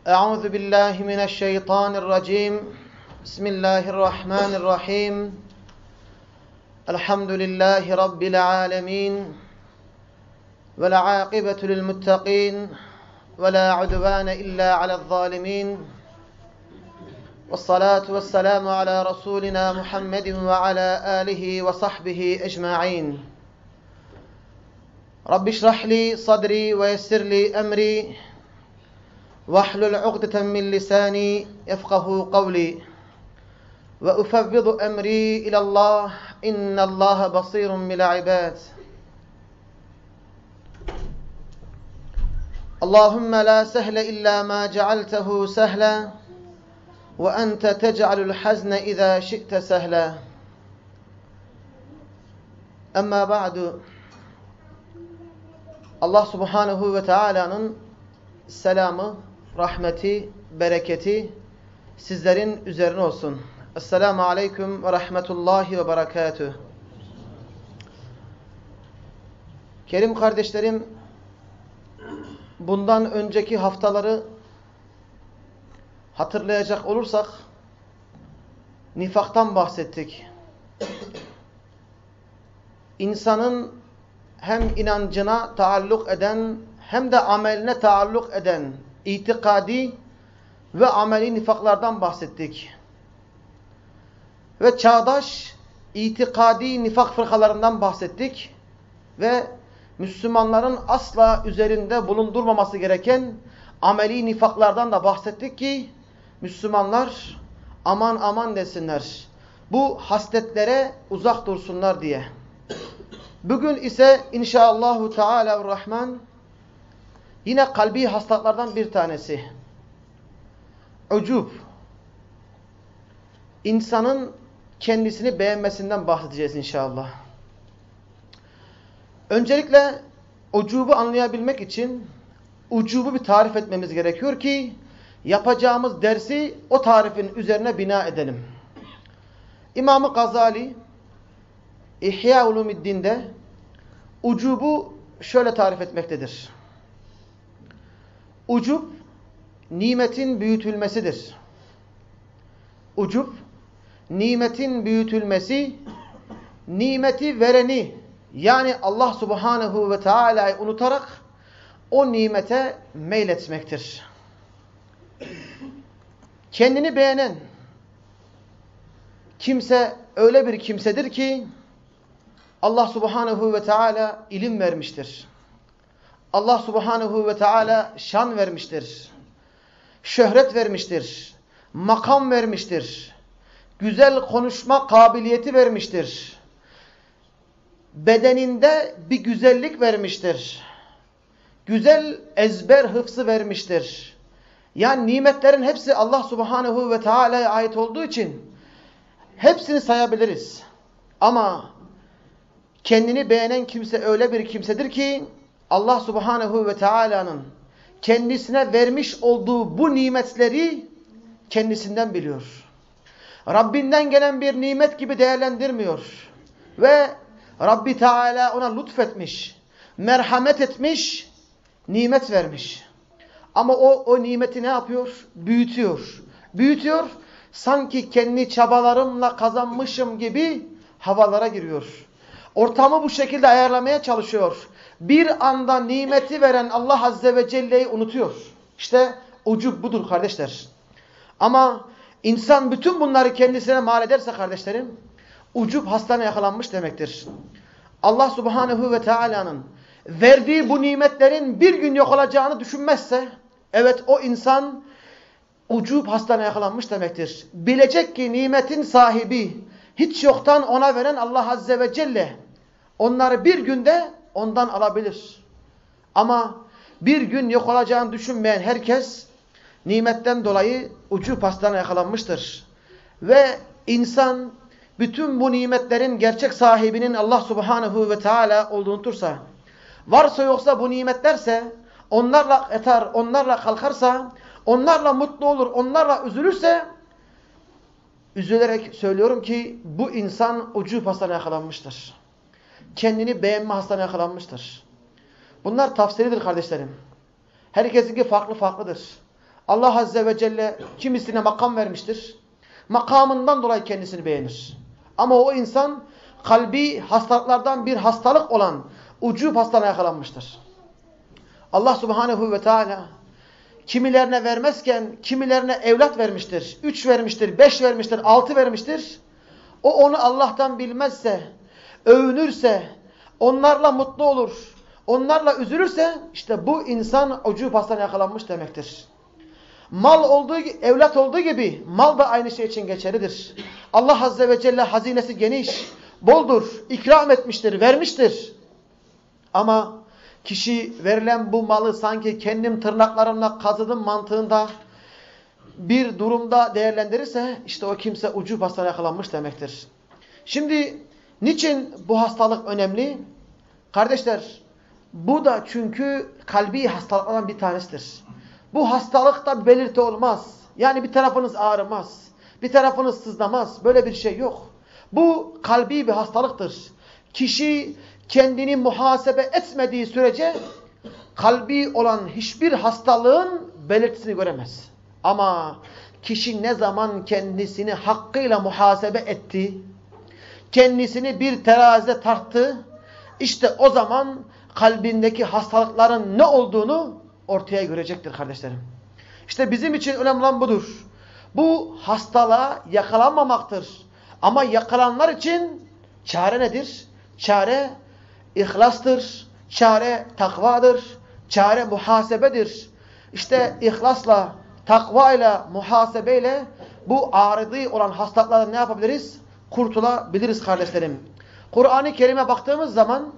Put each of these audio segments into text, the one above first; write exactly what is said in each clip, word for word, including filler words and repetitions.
أعوذ بالله من الشيطان الرجيم بسم الله الرحمن الرحيم الحمد لله رب العالمين والعاقبة للمتقين ولا عدوان إلا على الظالمين والصلاة والسلام على رسولنا محمد وعلى آله وصحبه أجمعين رب اشرح لي صدري ويسر لي أمري واحلل عقدة من لساني يفقه قولي وأفوض أمري إلى الله إن الله بصير بالعباد اللهم لا سهل إلا ما جعلته سهلا وأنت تجعل الحزن إذا شئت سهلا أما بعد Allah Subhanahu ve Taala'nın selamı, rahmeti, bereketi sizlerin üzerine olsun. Esselamu Aleyküm ve Rahmetullahi ve Berekatuhu. Kerim kardeşlerim, bundan önceki haftaları hatırlayacak olursak nifaktan bahsettik. İnsanın hem inancına taalluk eden hem de ameline taalluk eden itikadi ve ameli nifaklardan bahsettik. Ve çağdaş itikadi nifak fırkalarından bahsettik. Ve Müslümanların asla üzerinde bulundurmaması gereken ameli nifaklardan da bahsettik ki Müslümanlar aman aman desinler. Bu hasletlere uzak dursunlar diye. Bugün ise inşallahü teala'ur-Rahman yine kalbi hastalıklardan bir tanesi. Ucub. İnsanın kendisini beğenmesinden bahsedeceğiz inşallah. Öncelikle ucubu anlayabilmek için ucubu bir tarif etmemiz gerekiyor ki yapacağımız dersi o tarifin üzerine bina edelim. İmam-ı Gazali İhya Ulumuddin'de ucubu şöyle tarif etmektedir. Ucub, nimetin büyütülmesidir. Ucub, nimetin büyütülmesi, nimeti vereni, yani Allah Subhanahu ve Teala'yı unutarak o nimete meyletmektir. Kendini beğenen kimse öyle bir kimsedir ki Allah Subhanahu ve Teala ilim vermiştir. Allah Subhanahu ve Teala şan vermiştir. Şöhret vermiştir. Makam vermiştir. Güzel konuşma kabiliyeti vermiştir. Bedeninde bir güzellik vermiştir. Güzel ezber hıfzı vermiştir. Yani nimetlerin hepsi Allah Subhanahu ve Teala'ya ait olduğu için hepsini sayabiliriz. Ama kendini beğenen kimse öyle bir kimsedir ki Allah Subhanahu ve Teala'nın kendisine vermiş olduğu bu nimetleri kendisinden biliyor. Rabbinden gelen bir nimet gibi değerlendirmiyor. Ve Rabbi Teala ona lütfetmiş, merhamet etmiş, nimet vermiş. Ama o, o nimeti ne yapıyor? Büyütüyor. Büyütüyor, sanki kendi çabalarımla kazanmışım gibi havalara giriyor. Ortamı bu şekilde ayarlamaya çalışıyor. Bir anda nimeti veren Allah Azze ve Celle'yi unutuyor. İşte ucub budur kardeşler. Ama insan bütün bunları kendisine mal ederse kardeşlerim, ucub hastalığa yakalanmış demektir. Allah Subhanahu ve Teala'nın verdiği bu nimetlerin bir gün yok olacağını düşünmezse, evet o insan ucub hastalığa yakalanmış demektir. Bilecek ki nimetin sahibi, hiç yoktan ona veren Allah Azze ve Celle onları bir günde ondan alabilir. Ama bir gün yok olacağını düşünmeyen herkes nimetten dolayı ucub hastalığına yakalanmıştır. Ve insan bütün bu nimetlerin gerçek sahibinin Allah Subhanahu ve Teala olduğunu unutursa, varsa yoksa bu nimetlerse, onlarla eter, onlarla kalkarsa, onlarla mutlu olur, onlarla üzülürse, üzülerek söylüyorum ki bu insan ucub hastalığına yakalanmıştır. Kendini beğenme hastalığına yakalanmıştır. Bunlar tafsiridir kardeşlerim. Herkesinki farklı farklıdır. Allah Azze ve Celle kimisine makam vermiştir. Makamından dolayı kendisini beğenir. Ama o insan kalbi hastalıklardan bir hastalık olan ucub hastalığına yakalanmıştır. Allah Subhanahu ve Teala kimilerine vermezken kimilerine evlat vermiştir. Üç vermiştir, beş vermiştir, altı vermiştir. O onu Allah'tan bilmezse, övünürse, onlarla mutlu olur, onlarla üzülürse işte bu insan ucub hastalığına yakalanmış demektir. Mal olduğu, evlat olduğu gibi mal da aynı şey için geçerlidir. Allah Azze ve Celle hazinesi geniş, boldur, ikram etmiştir, vermiştir. Ama kişi verilen bu malı sanki kendim tırnaklarımla kazıdım mantığında bir durumda değerlendirirse işte o kimse ucub hastalığına yakalanmış demektir. Şimdi niçin bu hastalık önemli? Kardeşler, bu da çünkü kalbi hastalıklardan bir tanesidir. Bu hastalıkta belirti olmaz. Yani bir tarafınız ağrımaz, bir tarafınız sızlamaz. Böyle bir şey yok. Bu kalbi bir hastalıktır. Kişi kendini muhasebe etmediği sürece kalbi olan hiçbir hastalığın belirtisini göremez. Ama kişi ne zaman kendisini hakkıyla muhasebe etti, kendisini bir terazide tarttı, işte o zaman kalbindeki hastalıkların ne olduğunu ortaya görecektir kardeşlerim. İşte bizim için önemli olan budur. Bu hastalığa yakalanmamaktır. Ama yakalananlar için çare nedir? Çare İhlastır, çare takvadır, çare muhasebedir. İşte ihlasla, takvayla, muhasebeyle bu aridi olan hastalıklardan ne yapabiliriz? Kurtulabiliriz kardeşlerim. Kur'an-ı Kerim'e baktığımız zaman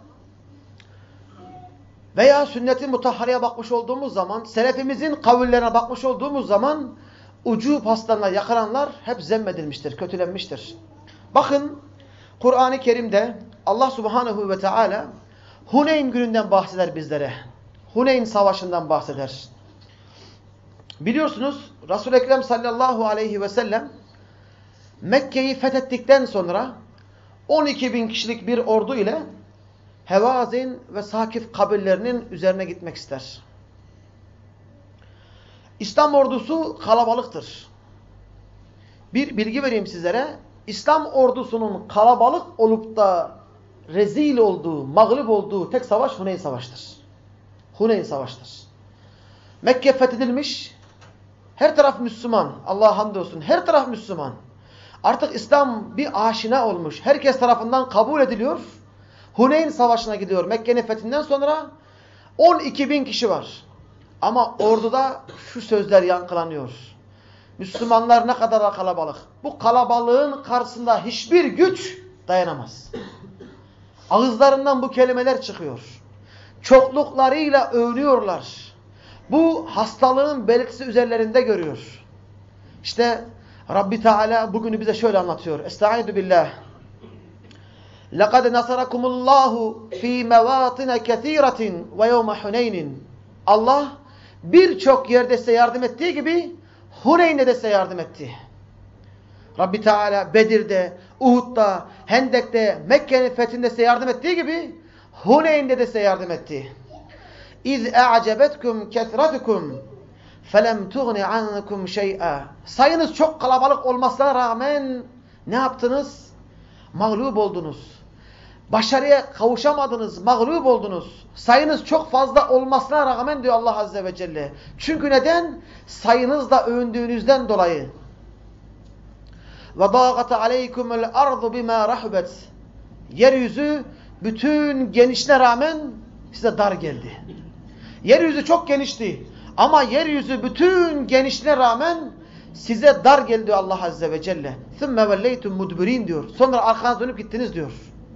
veya sünnet-i mutahhareye bakmış olduğumuz zaman, selefimizin kavullerine bakmış olduğumuz zaman ucub hastalığına yakalananlar hep zemmedilmiştir, kötülenmiştir. Bakın Kur'an-ı Kerim'de Allah Subhanahu ve Teala Huneyn gününden bahseder bizlere. Huneyn savaşından bahseder. Biliyorsunuz Resul-i Ekrem sallallahu aleyhi ve sellem Mekke'yi fethettikten sonra on iki bin kişilik bir ordu ile Hevazin ve Sakif kabillerinin üzerine gitmek ister. İslam ordusu kalabalıktır. Bir bilgi vereyim sizlere. İslam ordusunun kalabalık olup da rezil olduğu, mağlup olduğu tek savaş Huneyn Savaşı'dır. Huneyn Savaşı'dır. Mekke fethedilmiş. Her taraf Müslüman. Allah'a hamdolsun. Her taraf Müslüman. Artık İslam bir aşina olmuş. Herkes tarafından kabul ediliyor. Huneyn Savaşı'na gidiyor. Mekke'nin fethinden sonra on iki bin kişi var. Ama orduda şu sözler yankılanıyor. Müslümanlar ne kadar kalabalık. Bu kalabalığın karşısında hiçbir güç dayanamaz. Ağızlarından bu kelimeler çıkıyor. Çokluklarıyla övünüyorlar. Bu hastalığın belirtisi üzerlerinde görüyor. İşte Rabbi Teala bugünü bize şöyle anlatıyor. Estaizu billah. لَقَدْ نَصَرَكُمُ اللّٰهُ ف۪ي مَوَاطِنَ كَث۪يرَةٍ وَيَوْمَ حُنَيْنٍ Allah birçok yerde size yardım ettiği gibi Huneyn'de de size yardım etti. Rabbi Teala Bedir'de, Uhud'da, Hendek'te, Mekke'nin fethinde size yardım ettiği gibi Huneyn'de de size yardım etti. اِذْ اَعْجَبَتْكُمْ كَثْرَتُكُمْ فَلَمْ تُغْنِ عَنْكُمْ شَيْئًا Sayınız çok kalabalık olmasına rağmen ne yaptınız? Mağlup oldunuz. Başarıya kavuşamadınız, mağlup oldunuz. Sayınız çok fazla olmasına rağmen diyor Allah Azze ve Celle. Çünkü neden? Sayınızla övündüğünüzden dolayı. وَضَاغَتَ عَلَيْكُمُ الْأَرْضُ بِمَا رَحُبَتْ Yeryüzü bütün genişliğine rağmen size dar geldi. Yeryüzü çok genişti. Ama yeryüzü bütün genişliğine rağmen size dar geldi diyor Allah Azze ve Celle. ثُمَّ وَلَّيْتُمْ مُدْبِرِينَ diyor. Sonra arkanıza dönüp gittiniz diyor.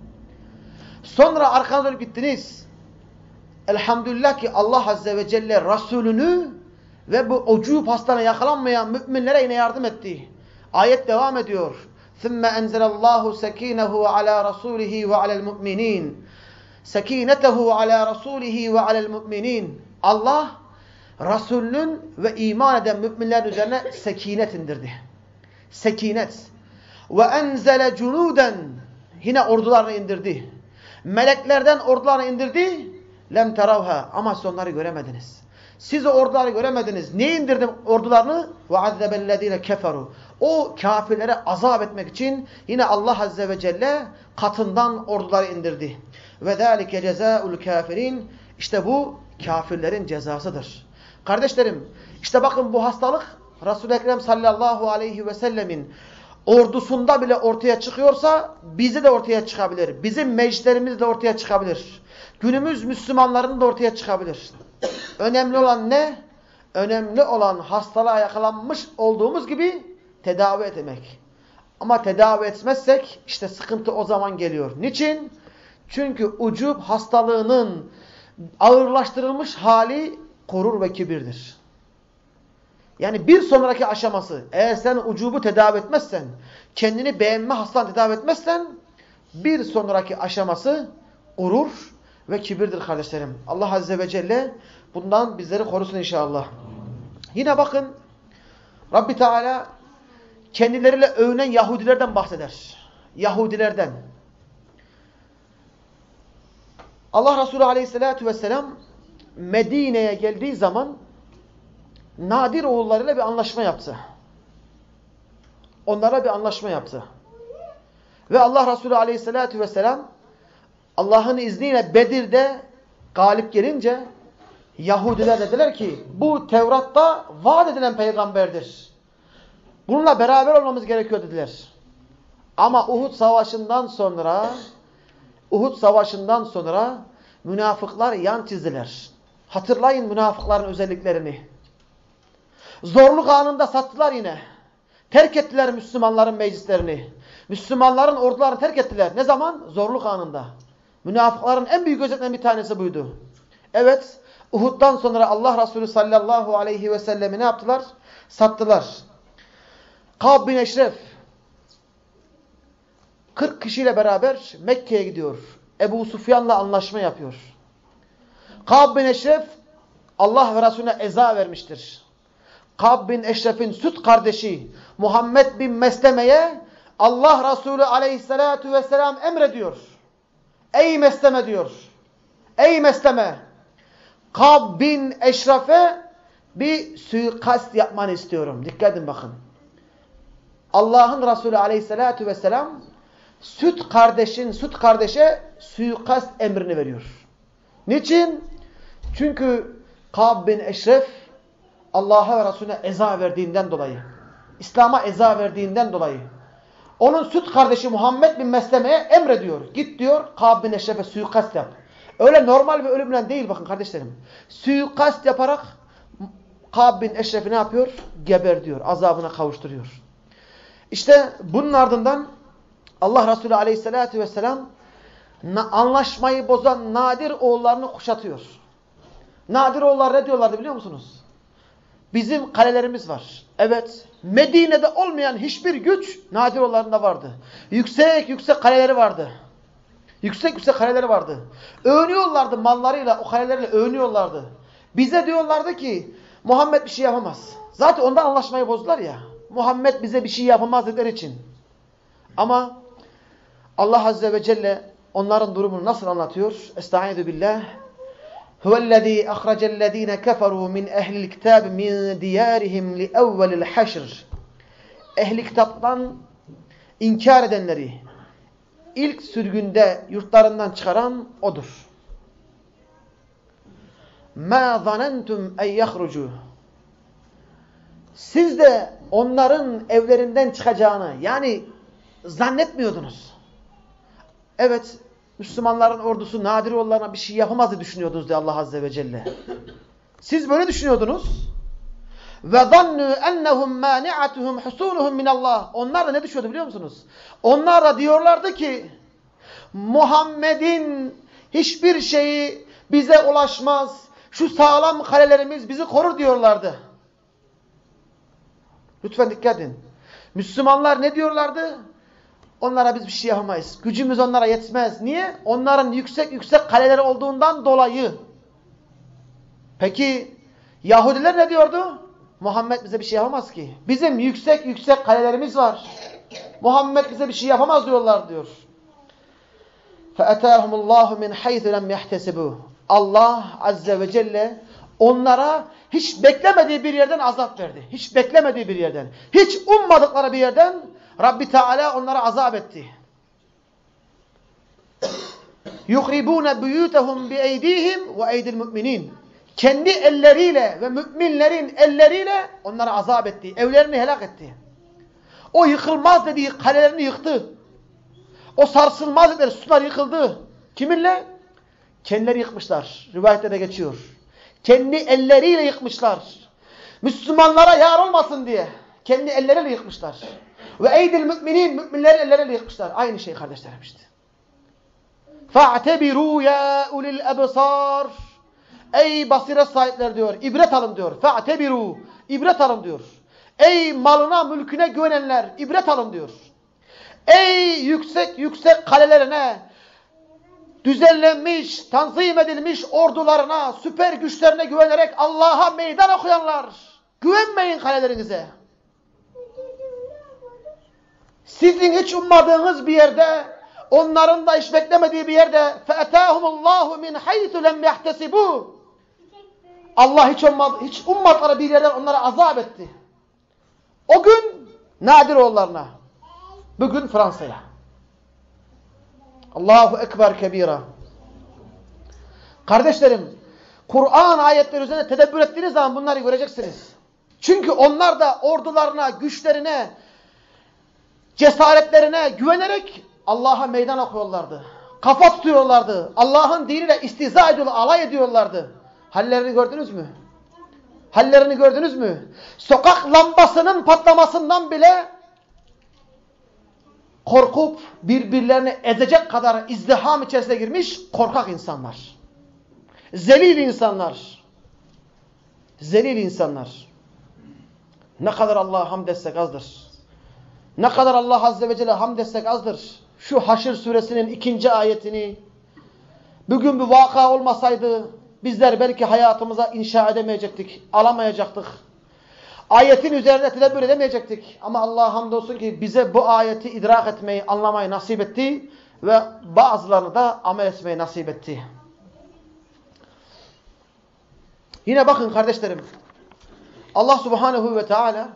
Sonra arkanıza dönüp gittiniz. Elhamdülillah ki Allah Azze ve Celle Resulünü ve bu ucub hastalığına yakalanmayan müminlere yine yardım etti. Ayet devam ediyor. ثُمَّ أَنْزَلَ اللّٰهُ سَك۪ينَهُ عَلَى رَسُولِهِ وَعَلَى الْمُؤْمِنِينَ سَك۪ينَتَهُ عَلَى رَسُولِهِ وَعَلَى الْمُؤْمِنِينَ Allah Resulünün ve iman eden müminlerin üzerine sekinet indirdi. Sekinet. وَاَنْزَلَ جُنُودًا Yine ordularını indirdi. Meleklerden ordularını indirdi. لَمْ تَرَوْهَا Ama siz onları göremediniz. Siz o orduları göremediniz. Niye indirdim ordularını? وَعَذَّبَ الَّذ۪ينَ كَفَرُوا O kafirlere azap etmek için yine Allah Azze ve Celle katından orduları indirdi. وَذَٰلِكَ جَزَاءُ الْكَافِرِينَ İşte bu kafirlerin cezasıdır. Kardeşlerim, işte bakın bu hastalık Resul-i Ekrem sallallahu aleyhi ve sellemin ordusunda bile ortaya çıkıyorsa bizi de ortaya çıkabilir. Bizim meclislerimiz de ortaya çıkabilir. Günümüz Müslümanların da ortaya çıkabilir. Önemli olan ne? Önemli olan hastalığa yakalanmış olduğumuz gibi tedavi etmek. Ama tedavi etmezsek işte sıkıntı o zaman geliyor. Niçin? Çünkü ucub hastalığının ağırlaştırılmış hali gurur ve kibirdir. Yani bir sonraki aşaması, eğer sen ucubu tedavi etmezsen, kendini beğenme hastalığını tedavi etmezsen, bir sonraki aşaması gurur ve kibirdir kardeşlerim. Allah Azze ve Celle bundan bizleri korusun inşallah. Yine bakın, Rabbi Teala kendileriyle övünen Yahudilerden bahseder. Yahudilerden. Allah Resulü Aleyhisselatü Vesselam Medine'ye geldiği zaman Nadir oğullarıyla bir anlaşma yaptı. Onlara bir anlaşma yaptı. Ve Allah Resulü Aleyhisselatü Vesselam Allah'ın izniyle Bedir'de galip gelince Yahudiler dediler ki bu Tevrat'ta vaat edilen peygamberdir. Bununla beraber olmamız gerekiyor dediler. Ama Uhud Savaşı'ndan sonra Uhud Savaşı'ndan sonra münafıklar yan çizdiler. Hatırlayın münafıkların özelliklerini. Zorluk anında sattılar yine. Terk ettiler Müslümanların meclislerini. Müslümanların ordularını terk ettiler. Ne zaman? Zorluk anında. Münafıkların en büyük özelliklerinden bir tanesi buydu. Evet, Uhud'dan sonra Allah Resulü sallallahu aleyhi ve sellemi ne yaptılar? Sattılar. Kâb bin Eşref kırk kişiyle beraber Mekke'ye gidiyor. Ebu Sufyan'la anlaşma yapıyor. Kâb bin Eşref Allah ve Resulüne eza vermiştir. Kâb bin Eşref'in süt kardeşi Muhammed bin Mesleme'ye Allah Resulü aleyhissalatu vesselam emrediyor. Ey Mesleme diyor. Ey Mesleme, Kâb bin Eşref'e bir suikast yapmanı istiyorum. Dikkat edin bakın. Allah'ın Resulü aleyhissalatu vesselam süt kardeşin, süt kardeşe suikast emrini veriyor. Niçin? Çünkü Kâb bin Eşref Allah'a ve Resulüne eza verdiğinden dolayı, İslam'a eza verdiğinden dolayı onun süt kardeşi Muhammed bin Mesleme'ye emrediyor. Git diyor Kâb bin Eşref'e suikast yap. Öyle normal bir ölümle değil bakın kardeşlerim. Suikast yaparak Kâb bin Eşref'i ne yapıyor? Geber diyor. Azabına kavuşturuyor. İşte bunun ardından Allah Resulü aleyhissalatü vesselam anlaşmayı bozan Nadir oğullarını kuşatıyor. Nadir oğullar ne diyorlardı biliyor musunuz? Bizim kalelerimiz var. Evet, Medine'de olmayan hiçbir güç Nadir oğullarında vardı. Yüksek yüksek kaleleri vardı. Yüksek yüksek kaleleri vardı. Övünüyorlardı mallarıyla, o kalelerle övünüyorlardı. Bize diyorlardı ki Muhammed bir şey yapamaz. Zaten ondan anlaşmayı bozdular ya. Muhammed bize bir şey yapamaz dedikleri için. Ama Allah Azze ve Celle onların durumunu nasıl anlatıyor? Estaizu billah. Huvellezî ahracellezîne keferû min ehlil kitâb min diyârihim li evvelil haşr. Ehli kitaptan inkar edenleri ilk sürgünde yurtlarından çıkaran odur. مَا ظَنَنْتُمْ اَنْ يَخْرُجُوا Siz de onların evlerinden çıkacağını yani zannetmiyordunuz. Evet, Müslümanların ordusu Nadir oğullarına bir şey yapamaz diye düşünüyordunuz diye Allah Azze ve Celle. Siz böyle düşünüyordunuz. وَظَنُّوا اَنَّهُمْ مَانِعَتُهُمْ حُسُولُهُمْ مِنَ اللّٰهِ Onlar da ne düşünüyordu biliyor musunuz? Onlar da diyorlardı ki Muhammed'in hiçbir şeyi bize ulaşmaz. Şu sağlam kalelerimiz bizi korur diyorlardı. Lütfen dikkat edin. Müslümanlar ne diyorlardı? Onlara biz bir şey yapamayız. Gücümüz onlara yetmez. Niye? Onların yüksek yüksek kaleleri olduğundan dolayı. Peki Yahudiler ne diyordu? Muhammed bize bir şey yapamaz ki. Bizim yüksek yüksek kalelerimiz var. Muhammed bize bir şey yapamaz diyorlar diyor. فَاَتَاهُمُ اللّٰهُ مِنْ حَيْثُ لَمْ يَحْتَسِبُوا Allah Azze ve Celle onlara hiç beklemediği bir yerden azap verdi. Hiç beklemediği bir yerden. Hiç ummadıkları bir yerden Rabbi Teala onlara azap etti. yuhribûne buyûtehum bi'eydîhim ve eydil müminin. Kendi elleriyle ve müminlerin elleriyle onlara azap etti. Evlerini helak etti. O yıkılmaz dediği kalelerini yıktı. O sarsılmaz dediği sütunlar yıkıldı. Kiminle? Kendileri yıkmışlar. Rivayette de geçiyor. Kendi elleriyle yıkmışlar. Müslümanlara yar olmasın diye. Kendi elleriyle yıkmışlar. Ve eydil müminin, müminlerin elleriyle yıkmışlar. Aynı şey kardeşlerim işte. فَاَعْتَبِرُوا يَا اُلِي الْاَبْصَارِ Ey basiret sahipleri diyor. İbret alın diyor. فَاَعْتَبِرُوا İbret alın diyor. Ey malına, mülküne güvenenler, ibret alın diyor. Ey yüksek yüksek kalelerine, düzenlenmiş, tanzim edilmiş ordularına, süper güçlerine güvenerek Allah'a meydan okuyanlar, güvenmeyin kalelerinize. Sizin hiç ummadığınız bir yerde, onların da hiç beklemediği bir yerde فَاَتَاهُمُ اللّٰهُ مِنْ حَيْثُ لَمْ يَحْتَسِبُوا Allah hiç, ummad, hiç ummadıkları bir yerden onlara azap etti. O gün Nadiroğullarına, bugün Fransa'ya. Allahu Ekber kebira. Kardeşlerim, Kur'an ayetleri üzerine tedebbür ettiğiniz zaman bunları göreceksiniz. Çünkü onlar da ordularına, güçlerine, cesaretlerine güvenerek Allah'a meydan okuyorlardı. Kafa tutuyorlardı. Allah'ın diniyle istihza ediyorlar, alay ediyorlardı. Hallerini gördünüz mü? Hallerini gördünüz mü? Sokak lambasının patlamasından bile korkup birbirlerini ezecek kadar izdiham içerisine girmiş korkak insanlar. Zelil insanlar. Zelil insanlar. Ne kadar Allah'a hamd etsek azdır. Ne kadar Allah Azze ve Celle hamd etsek azdır. Şu Haşr suresinin ikinci ayetini bugün bir vaka olmasaydı bizler belki hayatımıza inşa edemeyecektik, alamayacaktık. Ayetin üzerine tedebbür edemeyecektik. Ama Allah'a hamdolsun ki bize bu ayeti idrak etmeyi, anlamayı nasip etti ve bazılarını da amel etmeyi nasip etti. Yine bakın kardeşlerim, Allah Subhanahu ve Teala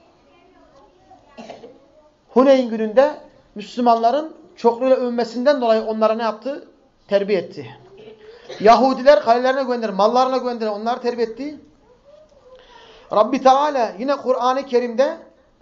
Huneyn gününde Müslümanların çokluğuyla övünmesinden dolayı onlara ne yaptı? Terbiye etti. Yahudiler kalelerine gönderir, mallarına gönderir, onları terbiye etti. Rabbi Teala yine Kur'an-ı Kerim'de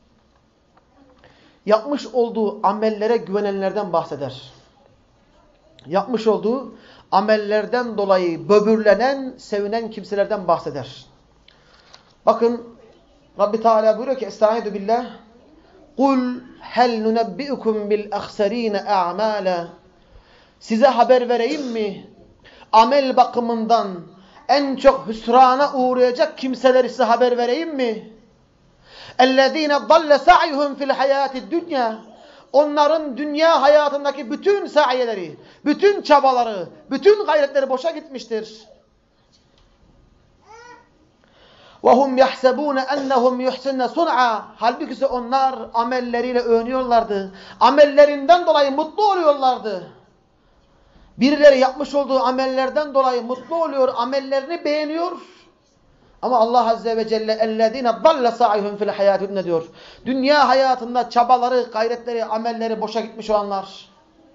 yapmış olduğu amellere güvenenlerden bahseder. Yapmış olduğu amellerden dolayı böbürlenen, sevinen kimselerden bahseder. Bakın Rabbi Teala buyuruyor ki Estaizu billah قُلْ هَلْ نُنَبِّئُكُمْ بِالْأَخْسَر۪ينَ اَعْمَالًا Size haber vereyim mi? Amel bakımından en çok hüsrana uğrayacak kimseleri size haber vereyim mi? اَلَّذ۪ينَ ضَلَّ سَعْيُهُمْ فِي الْحَيَاةِ الدُّنْيَا Onların dünya hayatındaki bütün sayeleri, bütün çabaları, bütün gayretleri boşa gitmiştir. وَهُمْ يَحْسَبُونَ اَنَّهُمْ يُحْسِنَّ صُنْعًا Halbuki onlar amelleriyle övünüyorlardı. Amellerinden dolayı mutlu oluyorlardı. Birileri yapmış olduğu amellerden dolayı mutlu oluyor, amellerini beğeniyor. Ama Allah Azze ve Celle اَلَّذ۪ينَ ضَلَّ سَعْيُهُمْ فِي الْحَيَاةِ الدُّنْيَا diyor. Dünya hayatında çabaları, gayretleri, amelleri boşa gitmiş olanlar.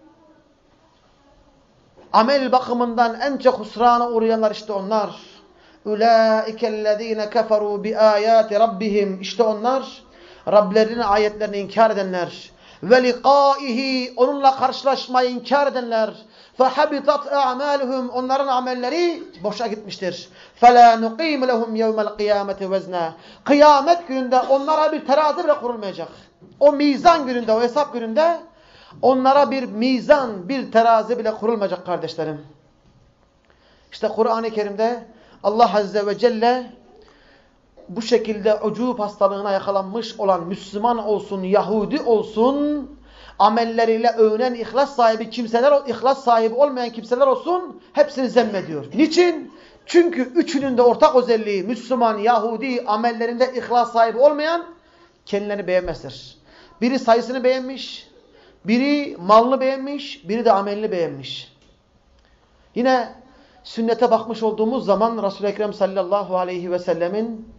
Amel bakımından en çok husrana uğrayanlar işte onlar. اُولَٰئِكَ الَّذ۪ينَ كَفَرُوا بِآيَاتِ رَبِّهِمْ İşte onlar Rablerinin ayetlerini inkar edenler. وَلِقَائِهِ Onunla karşılaşmayı inkar edenler. فَحَبِطَتْ اَعْمَالُهُمْ Onların amelleri boşa gitmiştir. فَلَا نُقِيمُ لَهُمْ يَوْمَ الْقِيَامَةِ وَزْنًا Kıyamet gününde onlara bir terazi bile kurulmayacak. O mizan gününde, o hesap gününde onlara bir mizan, bir terazi bile kurulmayacak kardeşlerim. İşte Kur'an-ı Kerim'de Allah Azze ve Celle bu şekilde ucub hastalığına yakalanmış olan Müslüman olsun, Yahudi olsun, amelleriyle övünen ihlas sahibi kimseler, ihlas sahibi olmayan kimseler olsun, hepsini zemmediyor. Niçin? Çünkü üçünün de ortak özelliği Müslüman, Yahudi amellerinde ihlas sahibi olmayan kendilerini beğenmezler. Biri sayısını beğenmiş, biri malını beğenmiş, biri de amelini beğenmiş. Yine sünnete bakmış olduğumuz zaman Resul-i Ekrem sallallahu aleyhi ve sellemin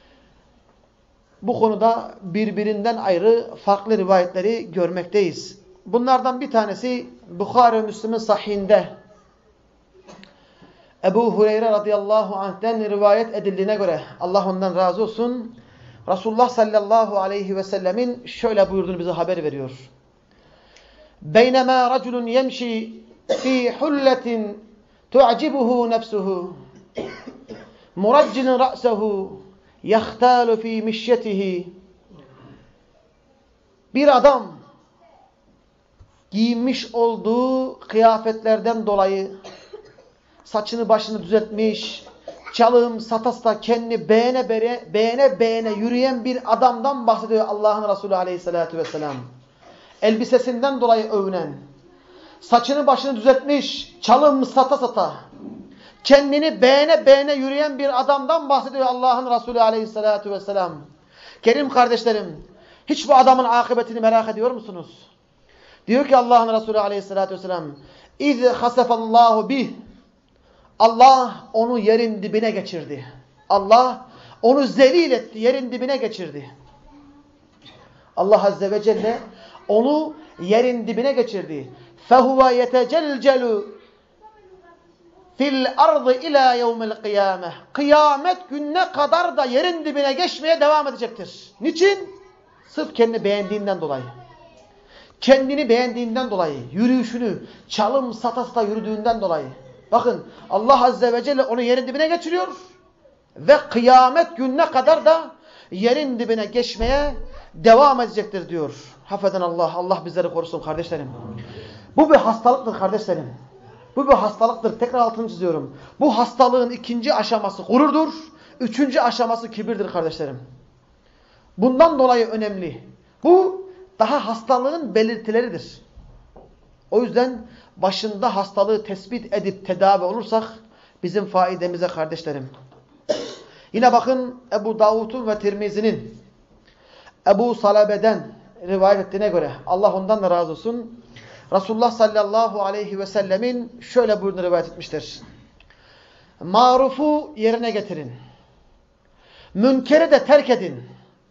bu konuda birbirinden ayrı farklı rivayetleri görmekteyiz. Bunlardan bir tanesi Bukhari ve Müslim'in sahihinde Ebu Hureyre radıyallahu anh'ten rivayet edildiğine göre, Allah ondan razı olsun, Resulullah sallallahu aleyhi ve sellemin şöyle buyurduğunu bize haber veriyor. Beynema raculun yemşi fi hulletin tu'cibuhu nefsuhu muraccilin ra'sehu yahtalu fi mişyetihi. Bir adam giyinmiş olduğu kıyafetlerden dolayı saçını başını düzeltmiş, çalım satasta kendini beğene beğene, beğene beğene yürüyen bir adamdan bahsediyor Allah'ın Resulü aleyhissalatü vesselam. Elbisesinden dolayı övünen, saçını başını düzeltmiş, çalım sata sata, kendini beğene beğene yürüyen bir adamdan bahsediyor Allah'ın Resulü aleyhissalatü vesselam. Kerim kardeşlerim, hiç bu adamın akıbetini merak ediyor musunuz? Diyor ki Allah'ın Resulü aleyhissalatü vesselam, İz hasefallahu bih. Allah onu yerin dibine geçirdi. Allah onu zelil etti, yerin dibine geçirdi. Allah Azze ve Celle onu yerin dibine geçirdi. فَهُوَ يَتَجَلْجَلُ fil ardı ila yevmil kıyame. Kıyamet gününe kadar da yerin dibine geçmeye devam edecektir. Niçin? Sırf kendini beğendiğinden dolayı. Kendini beğendiğinden dolayı, yürüyüşünü çalım sata sata yürüdüğünden dolayı. Bakın Allah Azze ve Celle onu yerin dibine geçiriyor ve kıyamet gününe kadar da yerin dibine geçmeye devam edecektir diyor. Hafeden Allah, Allah bizleri korusun kardeşlerim. Bu bir hastalıktır kardeşlerim. Bu bir hastalıktır. Tekrar altını çiziyorum. Bu hastalığın ikinci aşaması gururdur. Üçüncü aşaması kibirdir kardeşlerim. Bundan dolayı önemli. Bu daha hastalığın belirtileridir. O yüzden başında hastalığı tespit edip tedavi olursak bizim faidemize kardeşlerim. Yine bakın Ebu Davud'un ve Tirmizi'nin Ebu Salabe'den rivayet ettiğine göre, Allah ondan da razı olsun, Resulullah sallallahu aleyhi ve sellemin şöyle buyurduğunu rivayet etmiştir. Marufu yerine getirin. Münkeri de terk edin.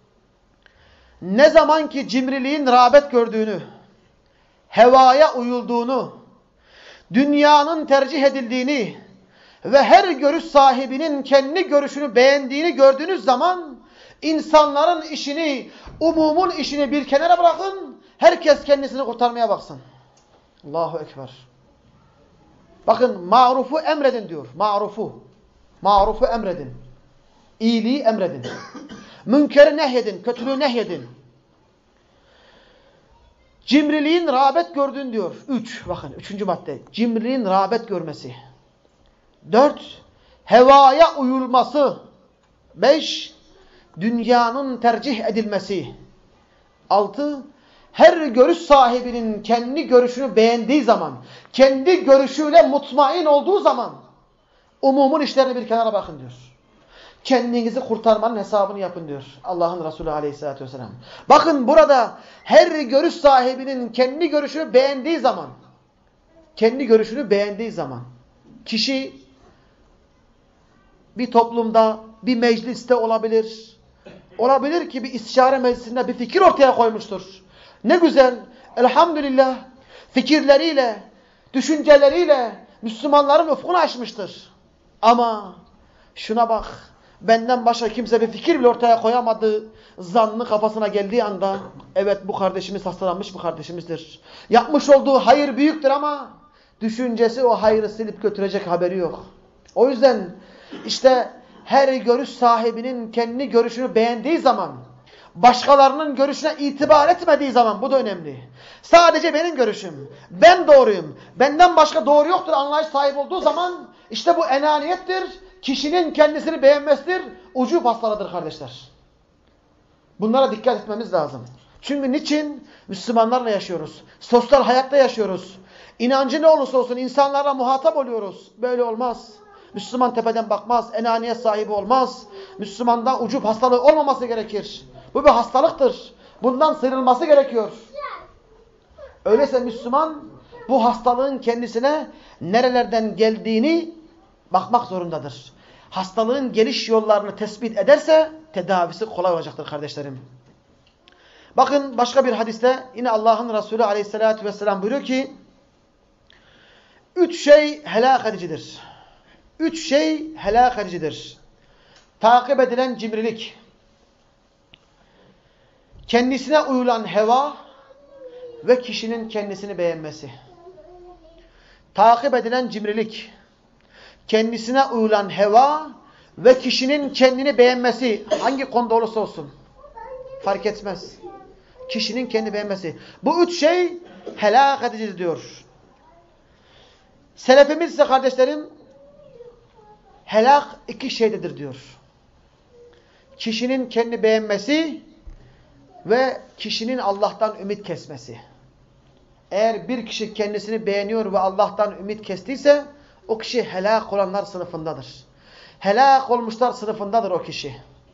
Ne zaman ki cimriliğin rağbet gördüğünü, hevaya uyulduğunu, dünyanın tercih edildiğini ve her görüş sahibinin kendi görüşünü beğendiğini gördüğünüz zaman insanların işini, umumun işini bir kenara bırakın, herkes kendisini kurtarmaya baksın. Allahu Ekber. Bakın marufu emredin diyor. Marufu. Marufu emredin. İyiliği emredin. Münkeri nehyedin. Kötülüğü nehyedin. Cimriliğin rağbet gördüğün diyor. Üç. Bakın üçüncü madde. Cimriliğin rağbet görmesi. Dört. Hevaya uyulması. Beş. Dünyanın tercih edilmesi. Altı. Her görüş sahibinin kendi görüşünü beğendiği zaman, kendi görüşüyle mutmain olduğu zaman umumun işlerini bir kenara bakın diyor. Kendinizi kurtarmanın hesabını yapın diyor Allah'ın Resulü aleyhissalatü vesselam. Bakın burada her görüş sahibinin kendi görüşünü beğendiği zaman, kendi görüşünü beğendiği zaman, kişi bir toplumda, bir mecliste olabilir, olabilir ki bir istişare meclisinde bir fikir ortaya koymuştur. Ne güzel, elhamdülillah fikirleriyle, düşünceleriyle Müslümanların ufkunu açmıştır. Ama şuna bak, benden başka kimse bir fikir bile ortaya koyamadığı zannı kafasına geldiği anda, evet bu kardeşimiz hastalanmış bir kardeşimizdir. Yapmış olduğu hayır büyüktür ama düşüncesi o hayrı silip götürecek haberi yok. O yüzden işte her görüş sahibinin kendi görüşünü beğendiği zaman, başkalarının görüşüne itibar etmediği zaman, bu da önemli. Sadece benim görüşüm, ben doğruyum, benden başka doğru yoktur anlayış sahibi olduğu zaman işte bu enaniyettir, kişinin kendisini beğenmesidir, ucu hastalıdır kardeşler. Bunlara dikkat etmemiz lazım. Çünkü niçin? Müslümanlarla yaşıyoruz, sosyal hayatta yaşıyoruz. İnancı ne olursa olsun insanlarla muhatap oluyoruz. Böyle olmaz. Müslüman tepeden bakmaz, enaniyet sahibi olmaz. Müslümanda ucup hastalığı olmaması gerekir. Bu bir hastalıktır. Bundan sıyrılması gerekiyor. Öyleyse Müslüman bu hastalığın kendisine nerelerden geldiğini bakmak zorundadır. Hastalığın geliş yollarını tespit ederse tedavisi kolay olacaktır kardeşlerim. Bakın başka bir hadiste yine Allah'ın Resulü aleyhissalatü vesselam buyuruyor ki üç şey helak edicidir. Üç şey helak edicidir. Takip edilen cimrilik, kendisine uyulan heva ve kişinin kendisini beğenmesi. Takip edilen cimrilik, kendisine uyulan heva ve kişinin kendini beğenmesi. Hangi konuda olursa olsun fark etmez. Kişinin kendi beğenmesi. Bu üç şey helak edicidir diyor. Selefimiz ise kardeşlerim helak iki şeydedir diyor. Kişinin kendi beğenmesi ve kişinin Allah'tan ümit kesmesi. Eğer bir kişi kendisini beğeniyor ve Allah'tan ümit kestiyse o kişi helak olanlar sınıfındadır. Helak olmuşlar sınıfındadır o kişi.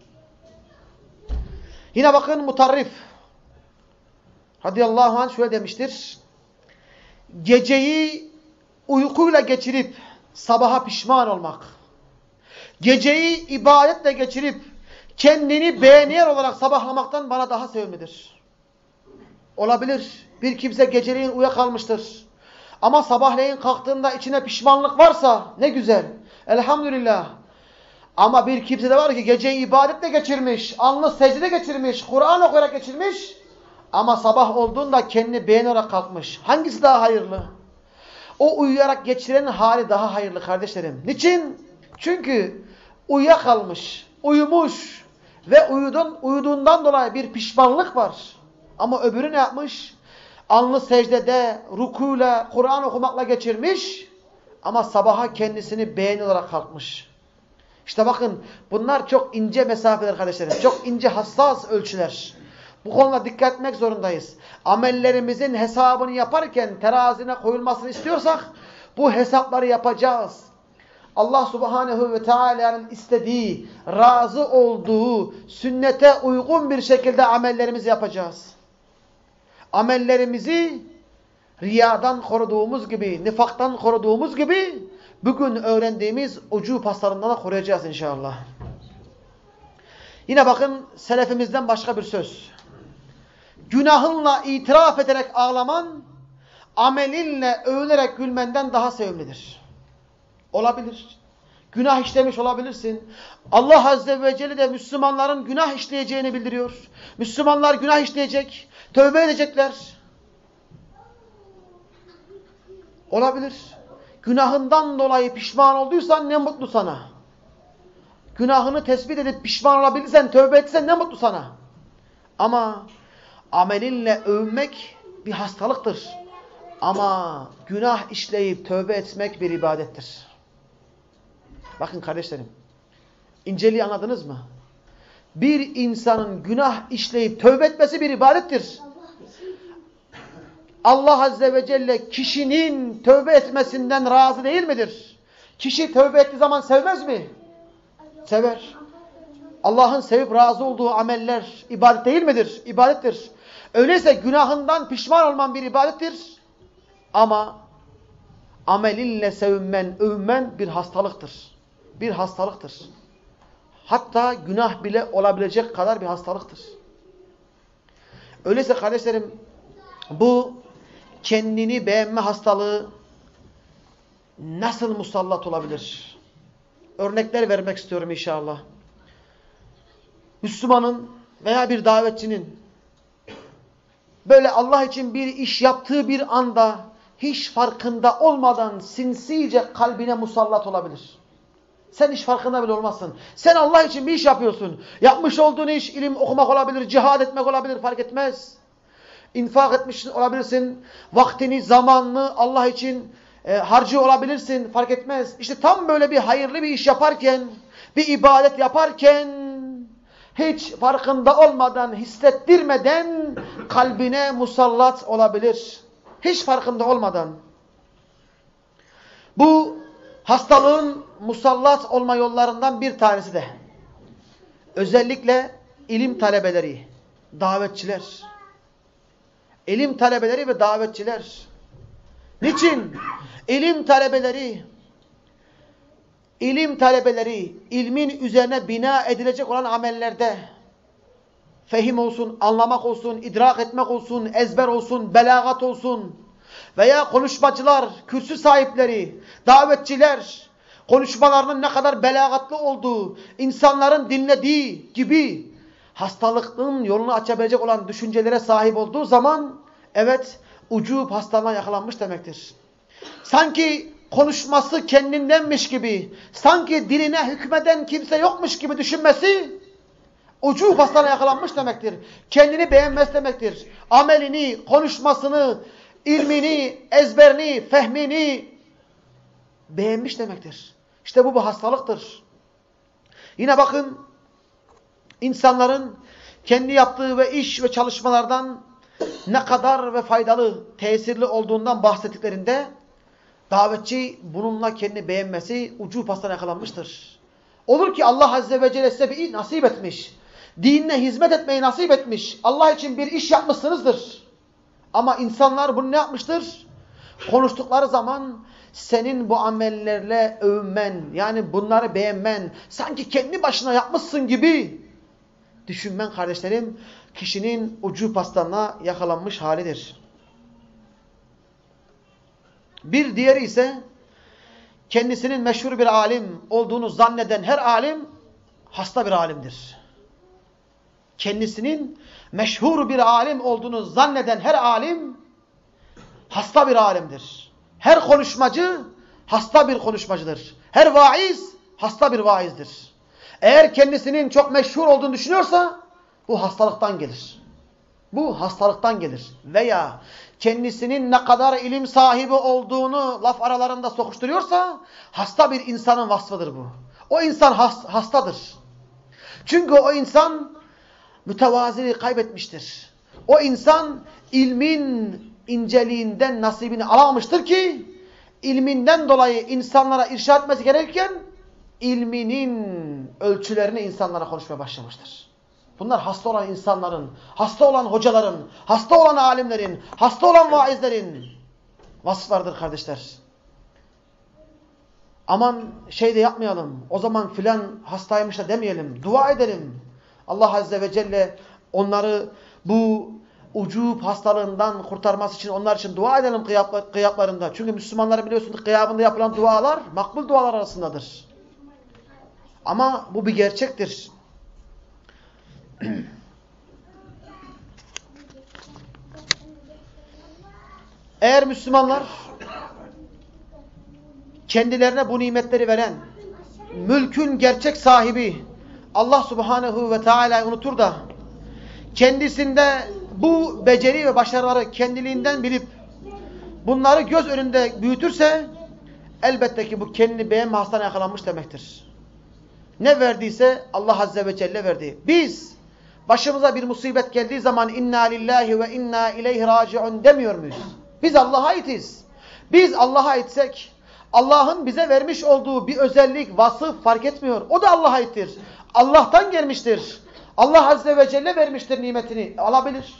Yine bakın Mutarrif radıyallahu anh şöyle demiştir. Geceyi uykuyla geçirip sabaha pişman olmak. Geceyi ibadetle geçirip kendini beğeniyor olarak sabahlamaktan bana daha sevimlidir. Olabilir. Bir kimse geceleyin uyuyakalmıştır. Ama sabahleyin kalktığında içine pişmanlık varsa ne güzel. Elhamdülillah. Ama bir kimse de var ki geceyi ibadetle geçirmiş, alnı secde geçirmiş, Kur'an okuyarak geçirmiş. Ama sabah olduğunda kendini beğenerek kalkmış. Hangisi daha hayırlı? O uyuyarak geçirenin hali daha hayırlı kardeşlerim. Niçin? Çünkü uyuyakalmış, uyumuş ve uyudun, uyuduğundan dolayı bir pişmanlık var. Ama öbürü ne yapmış? Alnı secdede, rukuyla, Kur'an okumakla geçirmiş. Ama sabaha kendisini beğeni olarak kalkmış. İşte bakın bunlar çok ince mesafeler kardeşlerim. Çok ince hassas ölçüler. Bu konuda dikkat etmek zorundayız. Amellerimizin hesabını yaparken terazine koyulmasını istiyorsak bu hesapları yapacağız. Allah Subhanahu ve Teala'nın istediği, razı olduğu, sünnete uygun bir şekilde amellerimizi yapacağız. Amellerimizi riyadan koruduğumuz gibi, nifaktan koruduğumuz gibi bugün öğrendiğimiz ucu paslarından da koruyacağız inşallah. Yine bakın selefimizden başka bir söz. Günahınla itiraf ederek ağlaman, amelinle övünerek gülmenden daha sevimlidir. Olabilir. Günah işlemiş olabilirsin. Allah Azze ve Celle de Müslümanların günah işleyeceğini bildiriyor. Müslümanlar günah işleyecek, tövbe edecekler. Olabilir. Günahından dolayı pişman olduysan ne mutlu sana. Günahını tespit edip pişman olabilirsen, tövbe etsen ne mutlu sana. Ama amelinle övünmek bir hastalıktır. Ama günah işleyip tövbe etmek bir ibadettir. Bakın kardeşlerim, inceliği anladınız mı? Bir insanın günah işleyip tövbe etmesi bir ibadettir. Allah Azze ve Celle kişinin tövbe etmesinden razı değil midir? Kişi tövbe ettiği zaman sevmez mi? Sever. Allah'ın sevip razı olduğu ameller ibadet değil midir? İbadettir. Öyleyse günahından pişman olman bir ibadettir. Ama amelinle sevinmen, övünmen bir hastalıktır. Bir hastalıktır. Hatta günah bile olabilecek kadar bir hastalıktır. Öyleyse kardeşlerim bu kendini beğenme hastalığı nasıl musallat olabilir? Örnekler vermek istiyorum inşallah. Müslümanın veya bir davetçinin böyle Allah için bir iş yaptığı bir anda hiç farkında olmadan sinsice kalbine musallat olabilir. Sen hiç farkında bile olmazsın. Sen Allah için bir iş yapıyorsun. Yapmış olduğun iş ilim okumak olabilir, cihad etmek olabilir, fark etmez. İnfak etmiş olabilirsin. Vaktini, zamanını Allah için e, harcıyor olabilirsin, fark etmez. İşte tam böyle bir hayırlı bir iş yaparken, bir ibadet yaparken hiç farkında olmadan, hissettirmeden kalbine musallat olabilir. Hiç farkında olmadan. Bu hastalığın musallat olma yollarından bir tanesi de özellikle ilim talebeleri, davetçiler. İlim talebeleri ve davetçiler. Niçin? İlim talebeleri ilim talebeleri ilmin üzerine bina edilecek olan amellerde fehim olsun, anlamak olsun, idrak etmek olsun, ezber olsun, belagat olsun veya konuşmacılar, kürsü sahipleri, davetçiler konuşmalarının ne kadar belagatlı olduğu, insanların dinlediği gibi hastalıklığın yolunu açabilecek olan düşüncelere sahip olduğu zaman evet ucub hastalığına yakalanmış demektir. Sanki konuşması kendindenmiş gibi, sanki diline hükmeden kimse yokmuş gibi düşünmesi ucub hastalığına yakalanmış demektir. Kendini beğenmez demektir. Amelini, konuşmasını, ilmini, ezberini, fehmini beğenmiş demektir. İşte bu bir hastalıktır. Yine bakın insanların kendi yaptığı ve iş ve çalışmalardan ne kadar ve faydalı, tesirli olduğundan bahsettiklerinde davetçi bununla kendini beğenmesi ucub hastalığına yakalanmıştır. Olur ki Allah Azze ve Celle size bir nasip etmiş. Dinine hizmet etmeyi nasip etmiş. Allah için bir iş yapmışsınızdır. Ama insanlar bunu ne yapmıştır? Konuştukları zaman senin bu amellerle övünmen, yani bunları beğenmen, sanki kendi başına yapmışsın gibi düşünmen kardeşlerim, kişinin ucub hastalığına yakalanmış halidir. Bir diğeri ise kendisinin meşhur bir alim olduğunu zanneden her alim hasta bir alimdir. Kendisinin meşhur bir alim olduğunu zanneden her alim hasta bir alimdir. Her konuşmacı hasta bir konuşmacıdır. Her vaiz hasta bir vaizdir. Eğer kendisinin çok meşhur olduğunu düşünüyorsa bu hastalıktan gelir. Bu hastalıktan gelir. Veya kendisinin ne kadar ilim sahibi olduğunu laf aralarında sokuşturuyorsa hasta bir insanın vasfıdır bu. O insan has, hastadır. Çünkü o insan mütevaziliği kaybetmiştir. O insan ilmin inceliğinden nasibini alamamıştır ki ilminden dolayı insanlara irşad etmesi gerekirken ilminin ölçülerini insanlara konuşmaya başlamıştır. Bunlar hasta olan insanların, hasta olan hocaların, hasta olan alimlerin, hasta olan vaizlerin vasıflarıdır kardeşler. Aman şey de yapmayalım, o zaman filan hastaymış da demeyelim, dua edelim. Allah Azze ve Celle onları bu ucub hastalığından kurtarması için onlar için dua edelim kıyaplarında. Çünkü Müslümanların biliyorsunuz kıyabında yapılan dualar makbul dualar arasındadır. Ama bu bir gerçektir. Eğer Müslümanlar kendilerine bu nimetleri veren, mülkün gerçek sahibi Allah Subhanahu ve Teala'yı unutur da kendisinde bu beceri ve başarıları kendiliğinden bilip bunları göz önünde büyütürse elbette ki bu kendini beğenme hastalığına yakalanmış demektir. Ne verdiyse Allah Azze ve Celle verdi. Biz başımıza bir musibet geldiği zaman inna lillahi ve inna ileyhi raciun demiyor muyuz? Biz Allah'a aitiz. Biz Allah'a aitsek Allah'ın bize vermiş olduğu bir özellik, vasıf fark etmiyor. O da Allah'a aittir. Allah'tan gelmiştir. Allah Azze ve Celle vermiştir nimetini. Alabilir.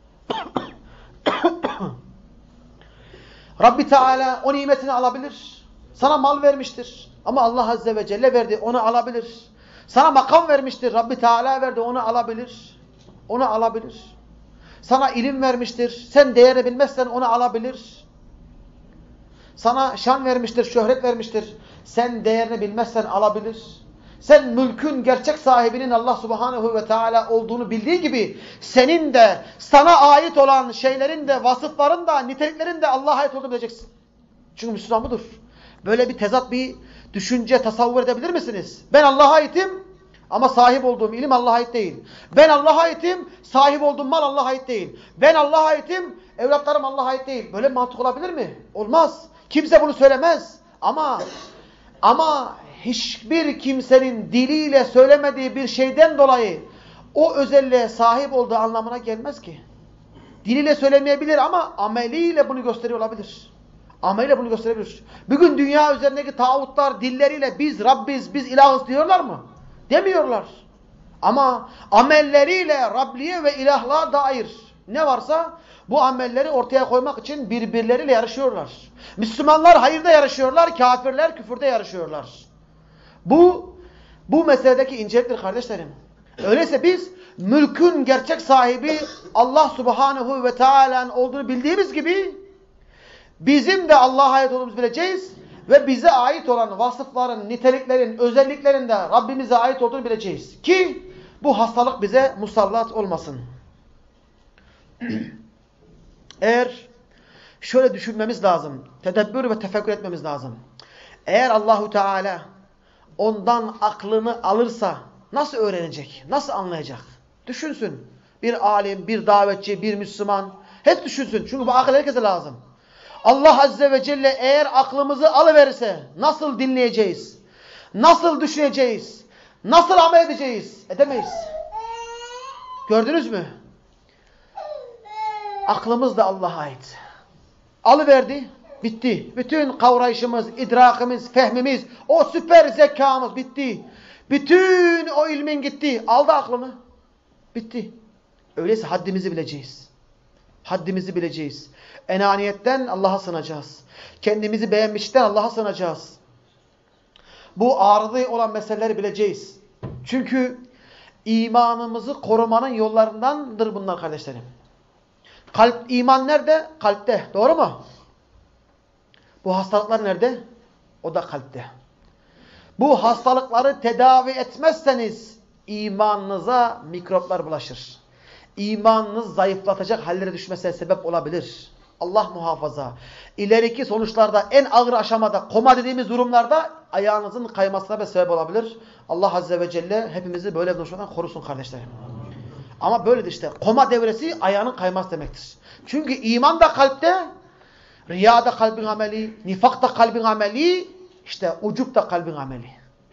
Rabbi Teala o nimetini alabilir. Sana mal vermiştir. Ama Allah Azze ve Celle verdi. Onu alabilir. Sana makam vermiştir. Rabbi Teala verdi. Onu alabilir. Onu alabilir. Sana ilim vermiştir. Sen değerini bilmezsen onu alabilir. Sana şan vermiştir. Şöhret vermiştir. Sen değerini bilmezsen alabilir. Sen mülkün gerçek sahibinin Allah Subhanahu ve Teala olduğunu bildiği gibi senin de sana ait olan şeylerin de vasıfların da niteliklerin de Allah'a ait olduğunu bileceksin. Çünkü Müslüman budur. Böyle bir tezat bir düşünce tasavvur edebilir misiniz? Ben Allah'a aitim ama sahip olduğum ilim Allah'a ait değil. Ben Allah'a aitim, sahip olduğum mal Allah'a ait değil. Ben Allah'a aitim, evlatlarım Allah'a ait değil. Böyle bir mantık olabilir mi? Olmaz. Kimse bunu söylemez. Ama ama hiçbir kimsenin diliyle söylemediği bir şeyden dolayı o özelliğe sahip olduğu anlamına gelmez ki. Diliyle söylemeyebilir ama ameliyle bunu gösteriyor olabilir. Ameliyle bunu gösterebilir. Bugün dünya üzerindeki tağutlar dilleriyle biz Rabbiz, biz ilahız diyorlar mı? Demiyorlar. Ama amelleriyle Rabliye ve ilahlığa dair ne varsa bu amelleri ortaya koymak için birbirleriyle yarışıyorlar. Müslümanlar hayırda yarışıyorlar, kafirler küfürde yarışıyorlar. Bu, bu meseledeki inceliktir kardeşlerim. Öyleyse biz mülkün gerçek sahibi Allah Subhanahu ve Teala'nın olduğunu bildiğimiz gibi bizim de Allah'a ait olduğumuzu bileceğiz ve bize ait olan vasıfların, niteliklerin, özelliklerin de Rabbimize ait olduğunu bileceğiz. Ki bu hastalık bize musallat olmasın. Eğer şöyle düşünmemiz lazım, tedebbür ve tefekkür etmemiz lazım. Eğer Allahu Teala ondan aklını alırsa nasıl öğrenecek, nasıl anlayacak? Düşünsün. Bir alim, bir davetçi, bir Müslüman hep düşünsün. Çünkü bu akıl herkese lazım. Allah Azze ve Celle eğer aklımızı alıverirse nasıl dinleyeceğiz? Nasıl düşüneceğiz? Nasıl amel edeceğiz? Edemeyiz. Gördünüz mü? Aklımız da Allah'a ait. Alıverdi, bitti. Bütün kavrayışımız, idrakımız, fehmimiz, o süper zekamız bitti. Bütün o ilmin gitti. Aldı aklını. Bitti. Öyleyse haddimizi bileceğiz. Haddimizi bileceğiz. Enaniyetten Allah'a sığınacağız. Kendimizi beğenmişten Allah'a sığınacağız. Bu arıza olan meseleleri bileceğiz. Çünkü imanımızı korumanın yollarındandır bunlar kardeşlerim. Kalp, iman nerede? Kalpte. Doğru mu? Bu hastalıklar nerede? O da kalpte. Bu hastalıkları tedavi etmezseniz imanınıza mikroplar bulaşır. İmanınız zayıflatacak hallere düşmesine sebep olabilir. Allah muhafaza. İleriki sonuçlarda en ağır aşamada, koma dediğimiz durumlarda ayağınızın kaymasına da sebep olabilir. Allah Azze ve Celle hepimizi böyle bir durumdan korusun kardeşlerim. Ama böyledir işte. Koma devresi ayağının kayması demektir. Çünkü iman da kalpte, riya da kalbin ameli, nifak da kalbin ameli, işte ucup da kalbin ameli.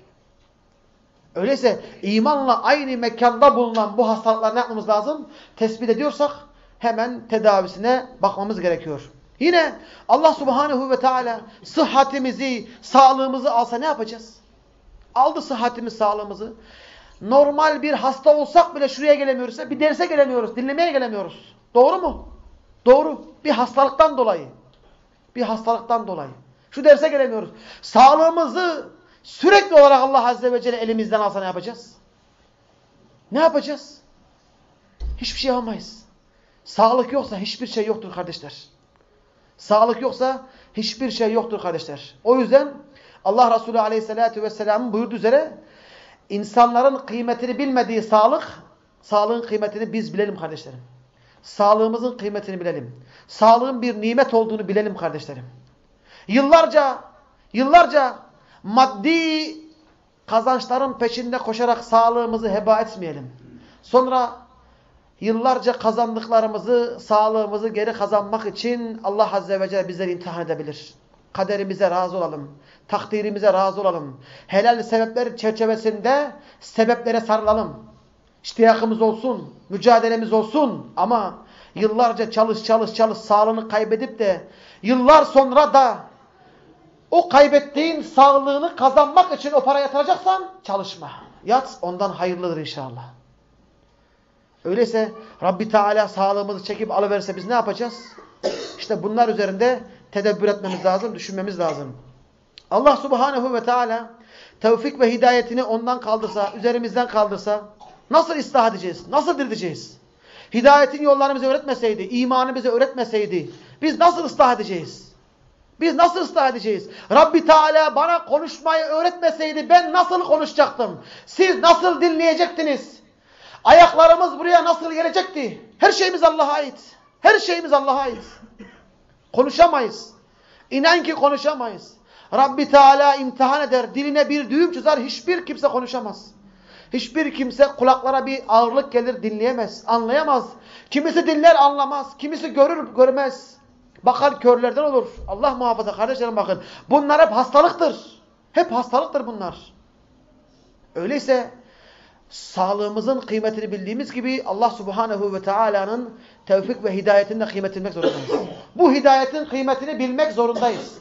Öyleyse imanla aynı mekanda bulunan bu hastalıkları ne yapmamız lazım? Tespit ediyorsak hemen tedavisine bakmamız gerekiyor. Yine Allah Subhanahu ve Teala sıhhatimizi, sağlığımızı alsa ne yapacağız? Aldı sıhhatimiz, sağlığımızı. Normal bir hasta olsak bile şuraya gelemiyoruz. Bir derse gelemiyoruz, dinlemeye gelemiyoruz. Doğru mu? Doğru. Bir hastalıktan dolayı. Bir hastalıktan dolayı. Şu derse gelemiyoruz. Sağlığımızı sürekli olarak Allah Azze ve Celle elimizden alsa ne yapacağız? Ne yapacağız? Hiçbir şey yapamayız. Sağlık yoksa hiçbir şey yoktur kardeşler. Sağlık yoksa hiçbir şey yoktur kardeşler. O yüzden Allah Resulü Aleyhisselatü Vesselam'ın buyurduğu üzere insanların kıymetini bilmediği sağlık, sağlığın kıymetini biz bilelim kardeşlerim. Sağlığımızın kıymetini bilelim. Sağlığın bir nimet olduğunu bilelim kardeşlerim. Yıllarca, yıllarca maddi kazançların peşinde koşarak sağlığımızı heba etmeyelim. Sonra yıllarca kazandıklarımızı, sağlığımızı geri kazanmak için Allah Azze ve Celle bizleri imtihan edebilir. Kaderimize razı olalım. Takdirimize razı olalım. Helal sebepler çerçevesinde sebeplere sarılalım. İştiyakımız olsun, mücadelemiz olsun ama yıllarca çalış çalış çalış sağlığını kaybedip de yıllar sonra da o kaybettiğin sağlığını kazanmak için o paraya yatıracaksan çalışma. Yat, ondan hayırlıdır inşallah. Öyleyse Rabbi Teala sağlığımızı çekip alıverirse biz ne yapacağız? İşte bunlar üzerinde tedebbür etmemiz lazım, düşünmemiz lazım. Allah Subhanahu ve Teala tevfik ve hidayetini ondan kaldırsa, üzerimizden kaldırsa nasıl ıslah edeceğiz? Nasıl dirileceğiz? Hidayetin yollarını bize öğretmeseydi, imanı bize öğretmeseydi biz nasıl ıslah edeceğiz? Biz nasıl ıslah edeceğiz? Rabbi Teala bana konuşmayı öğretmeseydi ben nasıl konuşacaktım? Siz nasıl dinleyecektiniz? Ayaklarımız buraya nasıl gelecekti? Her şeyimiz Allah'a ait. Her şeyimiz Allah'a ait. Konuşamayız. İnan ki konuşamayız. Rabbi Teala imtihan eder. Diline bir düğüm çözer. Hiçbir kimse konuşamaz. Hiçbir kimse kulaklara bir ağırlık gelir dinleyemez. Anlayamaz. Kimisi dinler anlamaz. Kimisi görür görmez. Bakar körlerden olur. Allah muhafaza kardeşlerim bakın. Bunlar hep hastalıktır. Hep hastalıktır bunlar. Öyleyse sağlığımızın kıymetini bildiğimiz gibi Allah Subhanahu ve Teala'nın tevfik ve hidayetini de kıymetini bilmek zorundayız. Bu hidayetin kıymetini bilmek zorundayız.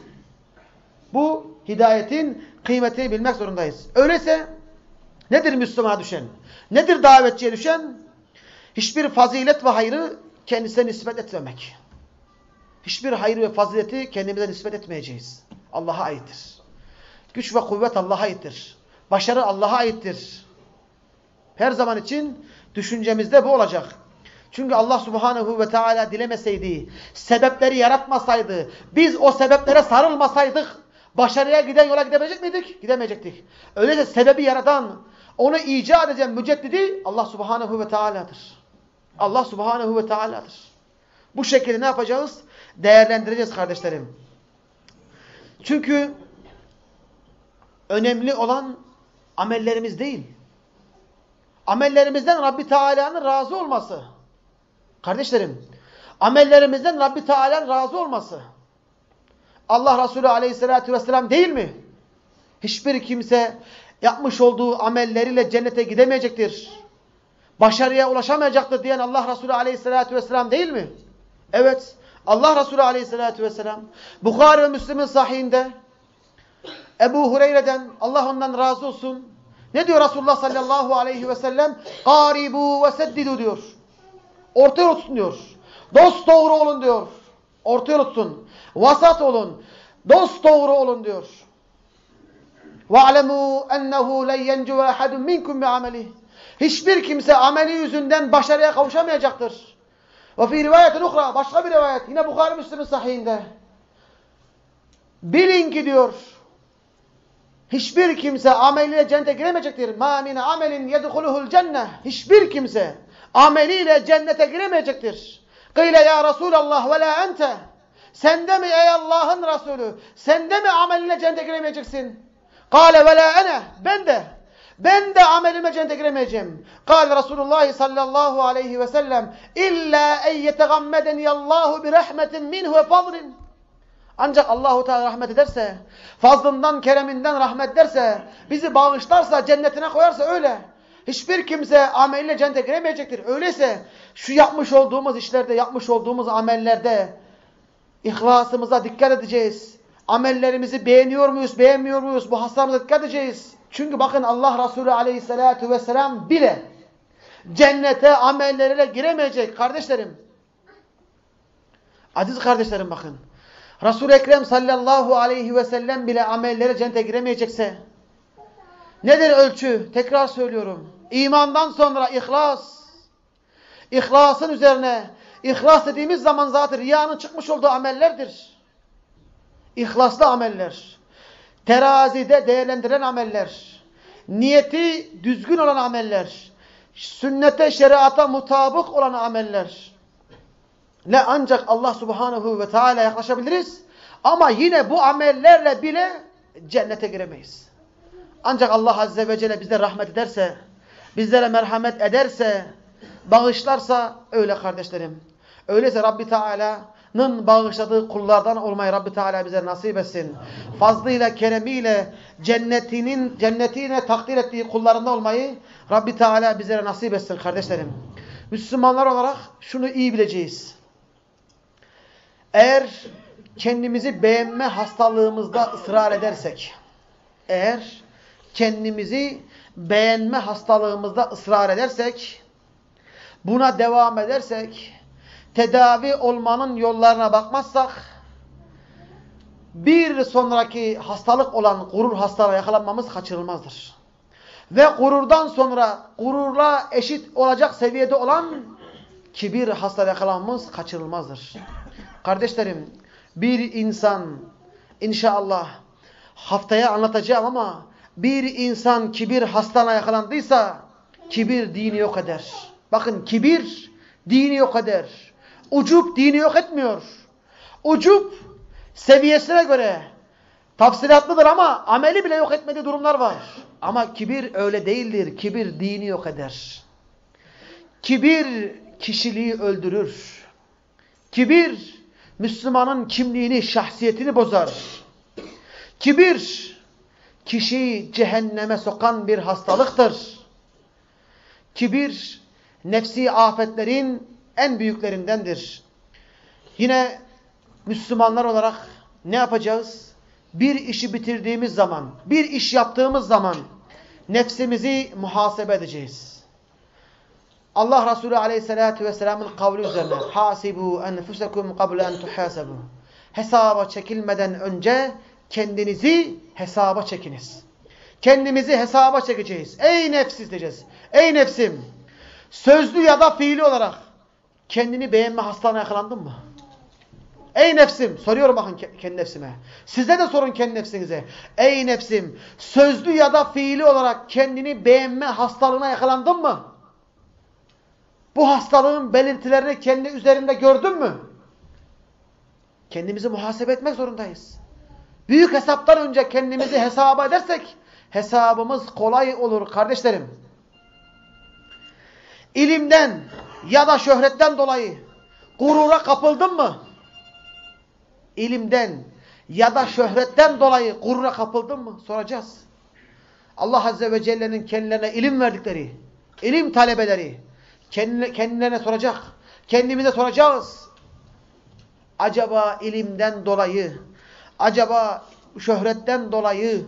Bu hidayetin kıymetini bilmek zorundayız. Öyleyse nedir Müslümana düşen? Nedir davetçiye düşen? Hiçbir fazilet ve hayrı kendisine nispet etmemek. Hiçbir hayır ve fazileti kendimize nispet etmeyeceğiz. Allah'a aittir. Güç ve kuvvet Allah'a aittir. Başarı Allah'a aittir. Her zaman için düşüncemizde bu olacak. Çünkü Allah Subhanahu ve Teala dilemeseydi, sebepleri yaratmasaydı, biz o sebeplere sarılmasaydık, başarıya giden yola gidebilecek miydik? Gidemeyecektik. Öyleyse sebebi yaratan, onu icat eden müceddidi Allah Subhanahu ve Teala'dır. Allah Subhanahu ve Teala'dır. Bu şekilde ne yapacağız? Değerlendireceğiz kardeşlerim. Çünkü önemli olan amellerimiz değil. Amellerimizden Rabbi Teala'nın razı olması. Kardeşlerim, amellerimizden Rabbi Teala'nın razı olması. Allah Resulü Aleyhisselatü Vesselam değil mi? Hiçbir kimse yapmış olduğu amelleriyle cennete gidemeyecektir. Başarıya ulaşamayacaktır diyen Allah Resulü Aleyhisselatü Vesselam değil mi? Evet. Allah Resulü Aleyhisselatü Vesselam Bukhari ve Müslim'in sahihinde Ebu Hureyre'den, Allah ondan razı olsun, ne diyor Resulullah sallallahu aleyhi ve sellem? Qaribu ve seddidu diyor. Orta yol tutun diyor. Dost doğru olun diyor. Orta yol tutun. Vasat olun. Dost doğru olun diyor. وَعْلَمُوا اَنَّهُ لَنْ يَنْجُوَ اَحَدٌ مِنْكُمْ بِعَمَلِهِ Hiçbir kimse ameli yüzünden başarıya kavuşamayacaktır. وَفِي رِوَايَةٍ اُخْرى Başka bir rivayet. Yine Bukhari Müslim'in sahihinde. Bilin ki diyor, hiçbir kimse ameliyle cennete giremeyecektir. مَا مِنْ عَمَلٍ يَدْخُلُهُ الْجَنَّةِ Hiçbir kimse ameliyle cennete giremeyecektir. قِيلَ يَا رَسُولَ اللّٰهِ وَلَا أَنْتَ Sende mi ey Allah'ın Resulü? Sende mi ameliyle cennete giremeyeceksin? قَالَ وَلَا أَنَا Ben de. Ben de amelime cennete giremeyeceğim. قال Resulullah sallallahu aleyhi ve sellem İlla en yetegammedeni Allahu bi rahmetin minhu ve fadlin Ancak Allahu Teala rahmet ederse, fazlından, kereminden rahmet ederse, bizi bağışlarsa, cennetine koyarsa öyle. Hiçbir kimse ameliyle cennete giremeyecektir. Öyleyse şu yapmış olduğumuz işlerde, yapmış olduğumuz amellerde ihlasımıza dikkat edeceğiz. Amellerimizi beğeniyor muyuz, beğenmiyor muyuz? Bu hastalığımıza dikkat edeceğiz. Çünkü bakın Allah Resulü Aleyhisselatü Vesselam bile cennete amelleriyle giremeyecek kardeşlerim. Aziz kardeşlerim bakın. Resul-i Ekrem sallallahu aleyhi ve sellem bile amelleri cennete giremeyecekse nedir ölçü? Tekrar söylüyorum. İmandan sonra ihlas. İhlasın üzerine, ihlas dediğimiz zaman zaten riyanın çıkmış olduğu amellerdir. İhlaslı ameller. Terazide değerlendiren ameller. Niyeti düzgün olan ameller. Sünnete, şeriata mutabık olan ameller. Ne ancak Allah Subhanahu ve Teala yaklaşabiliriz. Ama yine bu amellerle bile cennete giremeyiz. Ancak Allah Azze ve Celle bize rahmet ederse, bizlere merhamet ederse, bağışlarsa öyle kardeşlerim. Öyleyse Rabbi Teala'nın bağışladığı kullardan olmayı Rabbi Teala bize nasip etsin. Fazlıyla, keremiyle cennetinin cennetine takdir ettiği kullarında olmayı Rabbi Teala bizlere nasip etsin kardeşlerim. Müslümanlar olarak şunu iyi bileceğiz. Eğer kendimizi beğenme hastalığımızda ısrar edersek, eğer kendimizi beğenme hastalığımızda ısrar edersek, buna devam edersek, tedavi olmanın yollarına bakmazsak, bir sonraki hastalık olan gurur hastalığına yakalanmamız kaçınılmazdır. Ve gururdan sonra gururla eşit olacak seviyede olan kibir hastalığına yakalanmamız kaçınılmazdır. Kardeşlerim, bir insan inşallah haftaya anlatacağım ama bir insan kibir hastalığına yakalandıysa kibir dini yok eder. Bakın kibir dini yok eder. Ucup dini yok etmiyor. Ucup seviyesine göre tafsilatlıdır ama ameli bile yok etmediği durumlar var. Ama kibir öyle değildir. Kibir dini yok eder. Kibir kişiliği öldürür. Kibir Müslümanın kimliğini, şahsiyetini bozar. Kibir kişiyi cehenneme sokan bir hastalıktır. Kibir nefsi afetlerin en büyüklerindendir. Yine Müslümanlar olarak ne yapacağız? Bir işi bitirdiğimiz zaman, bir iş yaptığımız zaman nefsimizi muhasebe edeceğiz. Allah Resulü Aleyhisselatü Vesselam'ın kavli üzerine hasibu enfusekum qabla en tuhasabu. Hesaba çekilmeden önce kendinizi hesaba çekiniz. kendimizi hesaba çekeceğiz. Ey nefsiz diyeceğiz. Ey nefsim, sözlü ya da fiili olarak kendini beğenme hastalığına yakalandın mı? Ey nefsim, soruyorum bakın kendi nefsime. Size de sorun kendi nefsinize. Ey nefsim, sözlü ya da fiili olarak kendini beğenme hastalığına yakalandın mı? Bu hastalığın belirtilerini kendi üzerinde gördün mü? Kendimizi muhasebe etmek zorundayız. Büyük hesaptan önce kendimizi hesaba edersek hesabımız kolay olur kardeşlerim. İlimden ya da şöhretten dolayı gurura kapıldın mı? İlimden ya da şöhretten dolayı gurura kapıldın mı? Soracağız. Allah Azze ve Celle'nin kendilerine ilim verdikleri, ilim talebeleri kendilerine soracak. Kendimize soracağız. Acaba ilimden dolayı, acaba şöhretten dolayı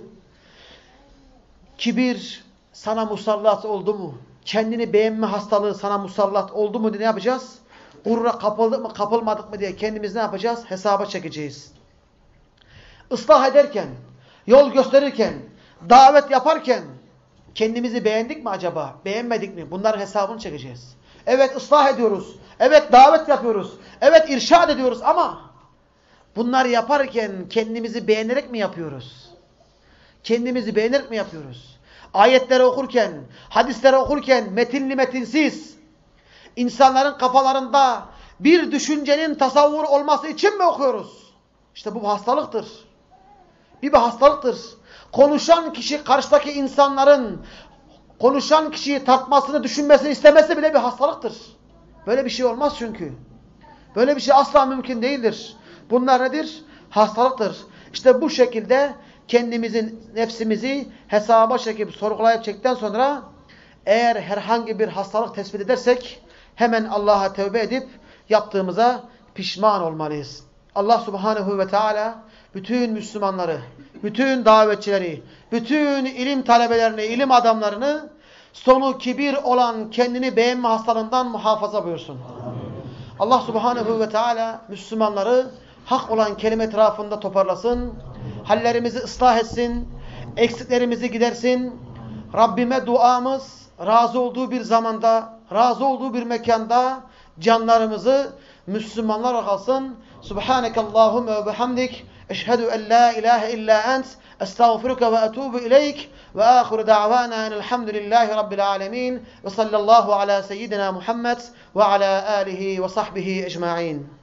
kibir sana musallat oldu mu? Kendini beğenme hastalığı sana musallat oldu mu diye ne yapacağız? Gurura kapıldık mı, kapılmadık mı diye kendimiz ne yapacağız? Hesaba çekeceğiz. Islah ederken, yol gösterirken, davet yaparken kendimizi beğendik mi acaba? Beğenmedik mi? Bunların hesabını çekeceğiz. Evet ıslah ediyoruz. Evet davet yapıyoruz. Evet irşad ediyoruz ama bunları yaparken kendimizi beğenerek mi yapıyoruz? Kendimizi beğenerek mi yapıyoruz? Ayetleri okurken, hadisleri okurken metinli metinsiz insanların kafalarında bir düşüncenin tasavvur olması için mi okuyoruz? İşte bu bir hastalıktır. Bir, bir hastalıktır. Konuşan kişi karşıdaki insanların konuşan kişiyi tartmasını, düşünmesini istemesi bile bir hastalıktır. Böyle bir şey olmaz çünkü. Böyle bir şey asla mümkün değildir. Bunlar nedir? Hastalıktır. İşte bu şekilde kendimizin, nefsimizi hesaba çekip sorgulayıp çektikten sonra eğer herhangi bir hastalık tespit edersek hemen Allah'a tövbe edip yaptığımıza pişman olmalıyız. Allah Subhanahu ve Teala bütün Müslümanları, bütün davetçileri, bütün ilim talebelerini, ilim adamlarını sonu kibir olan kendini beğenme hastalığından muhafaza buyursun. Allah Subhanahu ve Teala Müslümanları hak olan kelime etrafında toparlasın. Hallerimizi ıslah etsin. Eksiklerimizi gidersin. Rabbime duamız razı olduğu bir zamanda, razı olduğu bir mekanda canlarımızı Müslümanlar kalsın. Subhanekallahumma ve bihamdik. Eşhedü en la ilahe illa ent. Estağfiruka ve etubu ileyk. Ve ahiru da'vana enelhamdülillahi rabbil alemin. Ve sallallahu ala seyyidina Muhammed ve ala alihi ve sahbihi ecma'in.